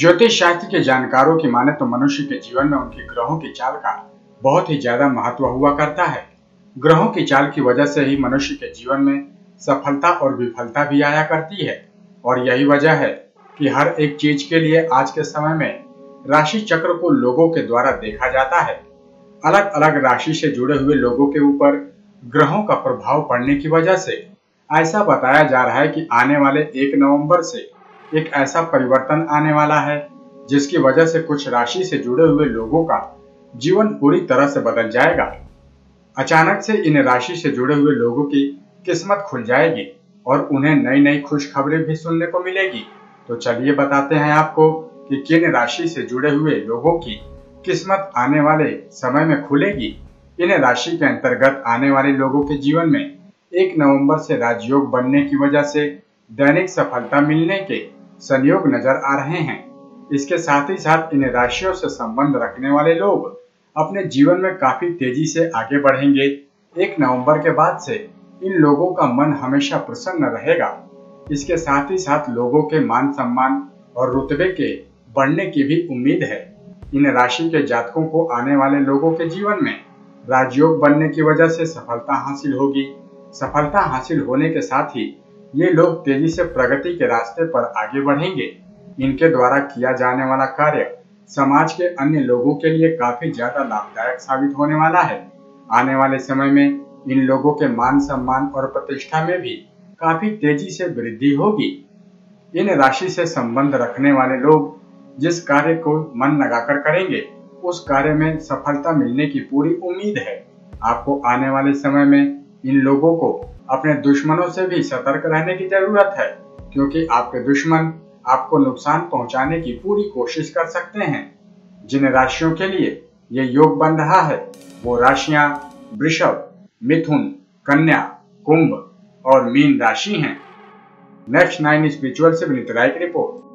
ज्योतिष शास्त्र के जानकारों की माने तो मनुष्य के जीवन में उनके ग्रहों की चाल का बहुत ही ज्यादा महत्व हुआ करता है। ग्रहों की चाल की वजह से ही मनुष्य के जीवन में सफलता और विफलता भी आया करती है और यही वजह है कि हर एक चीज के लिए आज के समय में राशि चक्र को लोगों के द्वारा देखा जाता है। अलग अलग राशि से जुड़े हुए लोगों के ऊपर ग्रहों का प्रभाव पड़ने की वजह से ऐसा बताया जा रहा है कि आने वाले 1 नवंबर से एक ऐसा परिवर्तन आने वाला है जिसकी वजह से कुछ राशि से जुड़े हुए लोगों का जीवन पूरी तरह से बदल जाएगा। अचानक से इन राशि से जुड़े हुए लोगों की किस्मत खुल जाएगी और उन्हें नई नई खुशखबरें भी सुनने को मिलेगी। तो चलिए बताते हैं आपको कि किन राशि से जुड़े हुए लोगों की किस्मत आने वाले समय में खुलेगी। इन राशि के अंतर्गत आने वाले लोगों के जीवन में 1 नवंबर से राजयोग बनने की वजह से दैनिक सफलता मिलने के संयोग नजर आ रहे हैं। इसके साथ ही साथ इन राशियों से संबंध रखने वाले लोग अपने जीवन में काफी तेजी से आगे बढ़ेंगे। 1 नवंबर के बाद से इन लोगों का मन हमेशा प्रसन्न रहेगा। इसके साथ ही साथ लोगों के मान सम्मान और रुतबे के बढ़ने की भी उम्मीद है। इन राशि के जातकों को आने वाले लोगों के जीवन में राजयोग बनने की वजह से सफलता हासिल होगी। सफलता हासिल होने के साथ ही ये लोग तेजी से प्रगति के रास्ते पर आगे बढ़ेंगे। इनके द्वारा किया जाने वाला कार्य समाज के अन्य लोगों के लिए काफी ज्यादा लाभदायक साबित होने वाला है। आने वाले समय में इन लोगों के मान सम्मान और प्रतिष्ठा में भी काफी तेजी से वृद्धि होगी। इन राशि से संबंध रखने वाले लोग जिस कार्य को मन लगाकर करेंगे उस कार्य में सफलता मिलने की पूरी उम्मीद है। आपको आने वाले समय में इन लोगों को अपने दुश्मनों से भी सतर्क रहने की जरूरत है, क्योंकि आपके दुश्मन आपको नुकसान पहुंचाने की पूरी कोशिश कर सकते हैं। जिन राशियों के लिए ये योग बन रहा है वो राशियां वृषभ, मिथुन, कन्या, कुंभ और मीन राशि हैं। नेक्स्ट 9 स्पिरिचुअल से विनीत राय की रिपोर्ट।